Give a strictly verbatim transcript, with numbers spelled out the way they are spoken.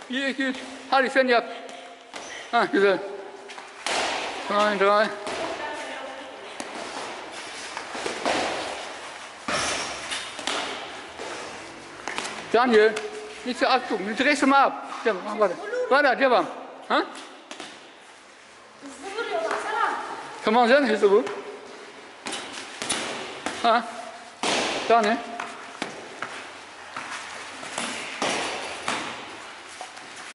Bir, iki, üç. Hadi sen yap. Ha güzel. Drei, drei. Daniel, nicht so abgucken. Du drehst mal ab. Devam, warte. Warte, devam. Ha? Hızlı vuruyor baksana. Tamam sen hızlı vur. Ha? Daniel.